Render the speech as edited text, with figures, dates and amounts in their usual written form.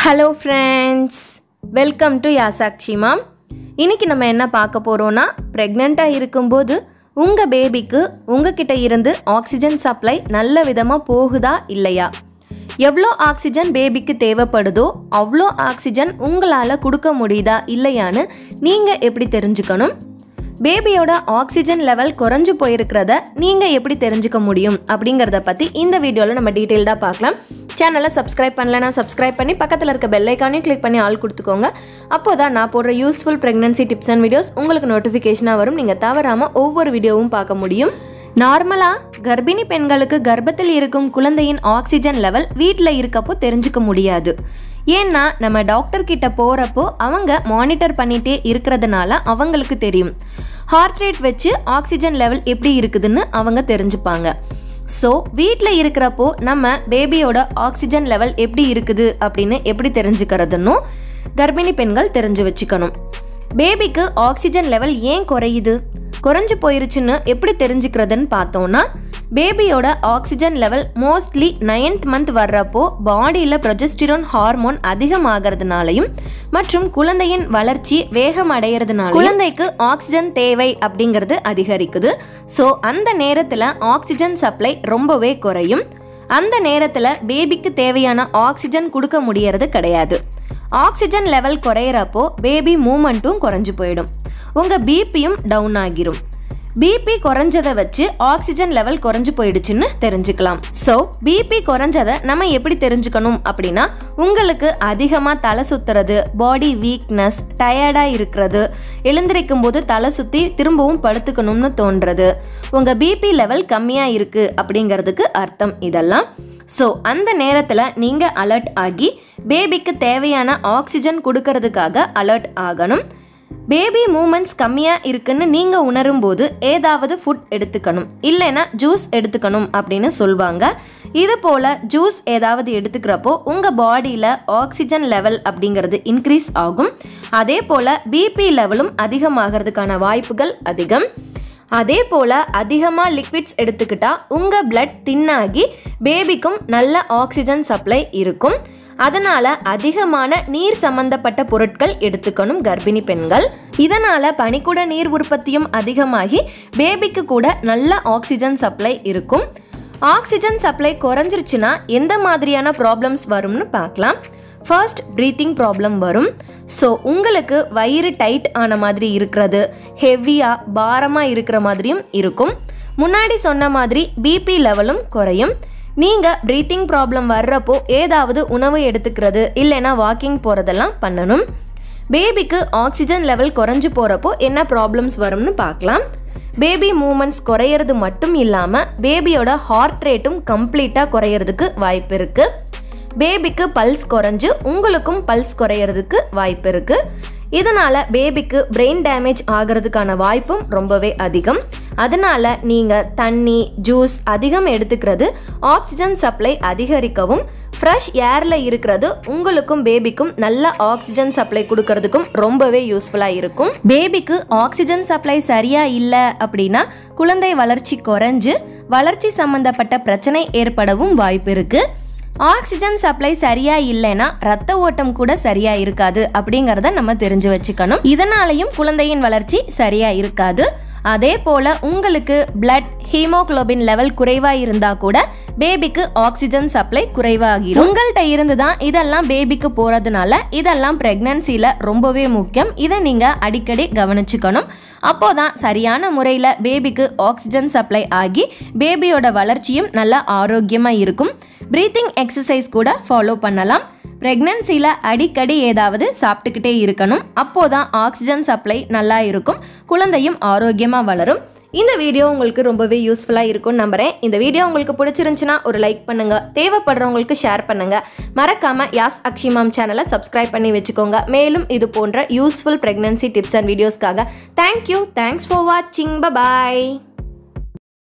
Hello friends, welcome to Yasakshi Mom. இன்னைக்கு நம்ம என்ன பார்க்க போறோம்னா பிரெக்னன்ட்டா இருக்கும்போது உங்க பேபிக்கு உங்ககிட்ட இருந்து ஆக்சிஜன் சப்ளை நல்ல விதமா போகுதா இல்லையா, எவ்வளோ ஆக்சிஜன் பேபிக்கு தேவைப்படுதோ அவ்வளோ ஆக்சிஜன் உங்களால கொடுக்க முடியுதா இல்லையான்னு நீங்க எப்படி தெரிஞ்சுக்கணும், பேபியோட ஆக்சிஜன் லெவல் குறைஞ்சு போயிருக்கிறத நீங்க எப்படி தெரிஞ்சுக்க முடியும் அப்படிங்கறத பத்தி இந்த வீடியோல நம்ம டீடைலா பார்க்கலாம். சேனலை சப்ஸ்கிரைப் பண்ணலனா சப்ஸ்கிரைப் பண்ணி பக்கத்தில் இருக்க பெல் ஐகானையும் கிளிக் பண்ணி ஆல் கொடுத்துக்கோங்க. அப்போதான் நான் போடுற useful pregnancy tips and videos உங்களுக்கு நோட்டிஃபிகேஷனாக வரும். நீங்கள் தவறாமல் ஒவ்வொரு வீடியோவும் பார்க்க முடியும். நார்மலாக கர்ப்பிணி பெண்களுக்கு கர்ப்பத்தில் இருக்கும் குழந்தையின் ஆக்சிஜன் லெவல் வீட்டில் இருக்கப்போ தெரிஞ்சுக்க முடியாது. ஏன்னா நம்ம டாக்டர் கிட்ட போகிறப்போ அவங்க மானிட்டர் பண்ணிகிட்டே இருக்கிறதுனால அவங்களுக்கு தெரியும். ஹார்ட் ரேட் வச்சு ஆக்சிஜன் லெவல் எப்படி இருக்குதுன்னு அவங்க தெரிஞ்சுப்பாங்க. ஸோ வீட்டில் இருக்கிறப்போ நம்ம பேபியோட ஆக்சிஜன் லெவல் எப்படி இருக்குது அப்படின்னு எப்படி தெரிஞ்சுக்கிறதுன்னு கர்ப்பிணி பெண்கள் தெரிஞ்சு வச்சுக்கணும். பேபிக்கு ஆக்சிஜன் லெவல் ஏன் குறையுது, குறைஞ்சு போயிருச்சுன்னு எப்படி தெரிஞ்சுக்கிறதுன்னு பார்த்தோன்னா, பேபியோட oxygen level mostly 9th month வர்றப்போ பாடியில் ப்ரொஜெஸ்டிரோன் ஹார்மோன் அதிகமாகிறதுனாலையும் மற்றும் குழந்தையின் வளர்ச்சி வேகம் அடைகிறதுனால குழந்தைக்கு ஆக்சிஜன் தேவை அப்படிங்கிறது அதிகரிக்குது. ஸோ அந்த நேரத்தில் ஆக்சிஜன் சப்ளை ரொம்பவே குறையும். அந்த நேரத்தில் பேபிக்கு தேவையான ஆக்சிஜன் கொடுக்க முடியறது கிடையாது. ஆக்சிஜன் லெவல் குறையிறப்போ பேபி மூமெண்ட்டும் குறைஞ்சு போயிடும், உங்கள் பிபியும் டவுன் ஆகிரும். பிபி குறைஞ்சதை வச்சு ஆக்சிஜன் லெவல் குறைஞ்சு போயிடுச்சுன்னு தெரிஞ்சுக்கலாம். ஸோ பிபி குறைஞ்சதை நம்ம எப்படி தெரிஞ்சுக்கணும் அப்படின்னா, உங்களுக்கு அதிகமாக தலை சுற்றுறது, பாடி வீக்னஸ், டயர்டாக இருக்கிறது, எழுந்திருக்கும் போது தலை சுற்றி திரும்பவும் படுத்துக்கணும்னு தோன்றது, உங்கள் பிபி லெவல் கம்மியாக இருக்குது அப்படிங்கிறதுக்கு அர்த்தம் இதெல்லாம். ஸோ அந்த நேரத்தில் நீங்கள் அலர்ட் ஆகி பேபிக்கு தேவையான ஆக்சிஜன் கொடுக்கறதுக்காக அலர்ட் ஆகணும். பேபி மூமெண்ட்ஸ் கம்மியாக இருக்குன்னு நீங்கள் உணரும் போது ஏதாவது ஃபுட் எடுத்துக்கணும், இல்லைன்னா ஜூஸ் எடுத்துக்கணும் அப்படின்னு சொல்லுவாங்க. இது போல் ஜூஸ் ஏதாவது எடுத்துக்கிறப்போ உங்கள் பாடியில் ஆக்சிஜன் லெவல் அப்படிங்கிறது இன்க்ரீஸ் ஆகும். அதே போல் பிபி லெவலும் அதிகமாகிறதுக்கான வாய்ப்புகள் அதிகம். அதே போல் அதிகமாக லிக்விட்ஸ் எடுத்துக்கிட்டால் உங்கள் பிளட் தின்னாகி பேபிக்கும் நல்ல ஆக்சிஜன் சப்ளை இருக்கும். அதனால் அதிகமான நீர் சம்பந்தப்பட்ட பொருட்கள் எடுத்துக்கணும் கர்ப்பிணி பெண்கள். இதனால் பனிக்கூட நீர் உற்பத்தியும் அதிகமாகி பேபிக்கு கூட நல்ல ஆக்சிஜன் சப்ளை இருக்கும். ஆக்சிஜன் சப்ளை குறைஞ்சிருச்சுன்னா எந்த மாதிரியான ப்ராப்ளம்ஸ் வரும்னு பார்க்கலாம். ஃபர்ஸ்ட் ப்ரீத்திங் ப்ராப்ளம் வரும். ஸோ உங்களுக்கு வயிறு டைட் ஆன மாதிரி இருக்கிறது, ஹெவியாக பாரமாக இருக்கிற மாதிரியும் இருக்கும். முன்னாடி சொன்ன மாதிரி பிபி லெவலும் குறையும். நீங்கள் ப்ரீத்திங் ப்ராப்ளம் வர்றப்போ ஏதாவது உணவு எடுத்துக்கிறது இல்லைன்னா வாக்கிங் போகிறதெல்லாம் பண்ணணும். பேபிக்கு ஆக்சிஜன் லெவல் குறைஞ்சு போகிறப்போ என்ன ப்ராப்ளம்ஸ் வரும்னு பார்க்கலாம். பேபி மூமெண்ட்ஸ் குறையிறது மட்டும் இல்லாமல் பேபியோட ஹார்ட் ரேட்டும் கம்ப்ளீட்டாக குறையிறதுக்கு வாய்ப்பு இருக்குது. பேபிக்கு பல்ஸ் குறைஞ்சு உங்களுக்கும் பல்ஸ் குறையிறதுக்கு வாய்ப்பு இருக்குது. இதனால் பேபிக்கு பிரெயின் டேமேஜ் ஆகிறதுக்கான வாய்ப்பும் ரொம்பவே அதிகம். அதனால் நீங்கள் தண்ணி, ஜூஸ் அதிகம் எடுத்துக்கிறது ஆக்சிஜன் சப்ளை அதிகரிக்கவும், ஃப்ரெஷ் ஏரில் இருக்கிறது உங்களுக்கும் பேபிக்கும் நல்ல ஆக்சிஜன் சப்ளை கொடுக்கறதுக்கும் ரொம்பவே யூஸ்ஃபுல்லாக இருக்கும். பேபிக்கு ஆக்சிஜன் சப்ளை சரியாக இல்லை அப்படின்னா குழந்தை வளர்ச்சி குறைஞ்சு வளர்ச்சி சம்மந்தப்பட்ட பிரச்சனை ஏற்படவும் வாய்ப்பு இருக்குது. ஆக்சிஜன் சப்ளை சரியா இல்லைன்னா ரத்த ஓட்டம் கூட சரியா இருக்காது அப்படிங்கிறத நம்ம தெரிஞ்சு வச்சுக்கணும். இதனாலையும் குழந்தையின் வளர்ச்சி சரியா இருக்காது. அதே போல உங்களுக்கு பிளட் ஹீமோகுளோபின் லெவல் குறைவா இருந்தா கூட பேபிக்கு ஆக்சிஜன் சப்ளை குறைவாகிடும். உங்கள்கிட்ட இருந்து தான் இதெல்லாம் பேபிக்கு போறதுனால இதெல்லாம் பிரெக்னன்சில ரொம்பவே முக்கியம். இதை நீங்க அடிக்கடி கவனிச்சுக்கணும். அப்போதான் சரியான முறையில் பேபிக்கு ஆக்சிஜன் சப்ளை ஆகி பேபியோட வளர்ச்சியும் நல்லா ஆரோக்கியமாக இருக்கும். ப்ரீத்திங் எக்ஸசைஸ் கூட ஃபாலோ பண்ணலாம். ப்ரெக்னன்சியில் அடிக்கடி ஏதாவது சாப்பிட்டுக்கிட்டே இருக்கணும். அப்போதான் ஆக்சிஜன் சப்ளை நல்லா இருக்கும், குழந்தையும் ஆரோக்கியமாக வளரும். இந்த வீடியோ உங்களுக்கு ரொம்பவே யூஸ்ஃபுல்லாக இருக்கும்னு நம்புகிறேன். இந்த வீடியோ உங்களுக்கு பிடிச்சிருந்துச்சுன்னா ஒரு லைக் பண்ணுங்கள், தேவைப்படுறவங்களுக்கு ஷேர் பண்ணுங்கள். மறக்காமல் யாஸ்அக்ஷி மாம் சேனலை சப்ஸ்கிரைப் பண்ணி வச்சுக்கோங்க. மேலும் இது போன்ற யூஸ்ஃபுல் ப்ரெக்னன்சி டிப்ஸ் அண்ட் வீடியோஸ்க்காக தேங்க்யூ. தேங்க்ஸ் ஃபார் வாட்சிங். பை.